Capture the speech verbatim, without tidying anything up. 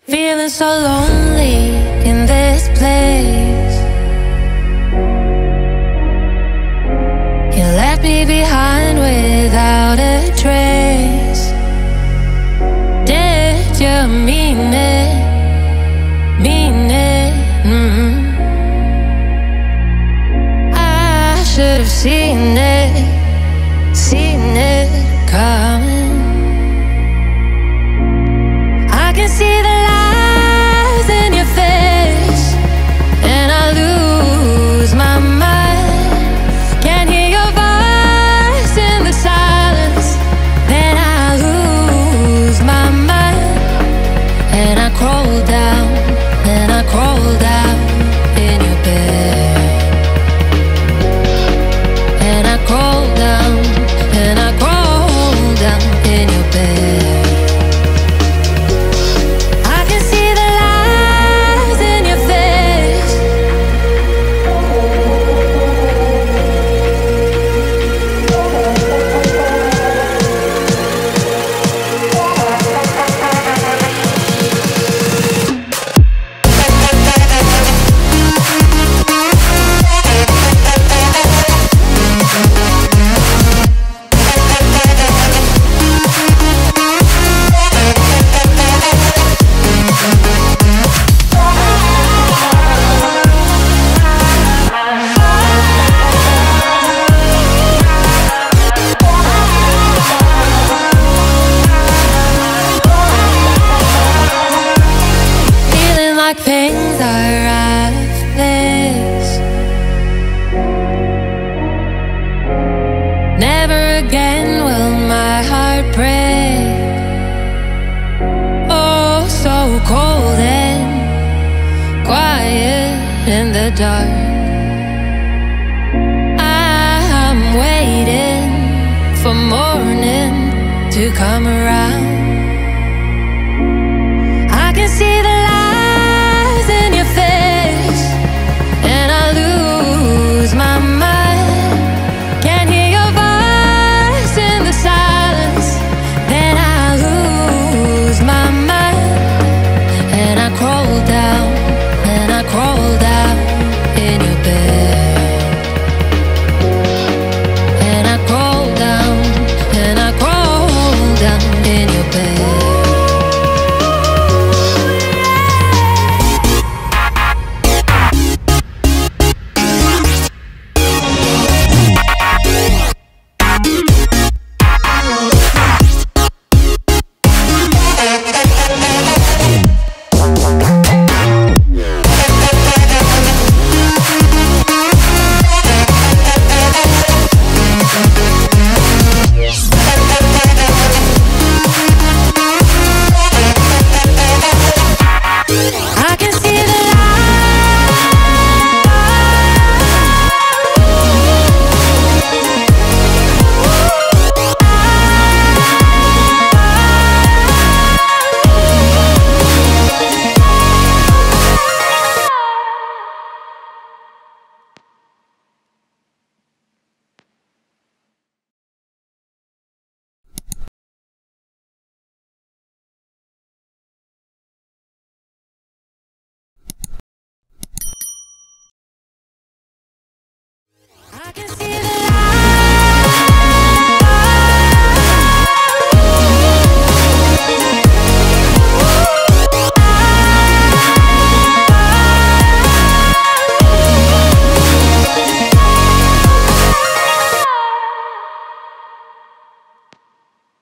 Feeling so lonely in this place. You left me behind without a trace. Did you mean it? Mean it? Mm-hmm. I should have seen it, seen it coming. I can see the lies in your face, and I lose my mind. Can't hear your voice in the silence, then I lose my mind. And I crawl down, and I crawl down in your bed. And I crawl down, and I crawl down in your bed. Things are I've faced. Never again will my heart break. Oh, so cold and quiet in the dark. I'm waiting for morning to come around.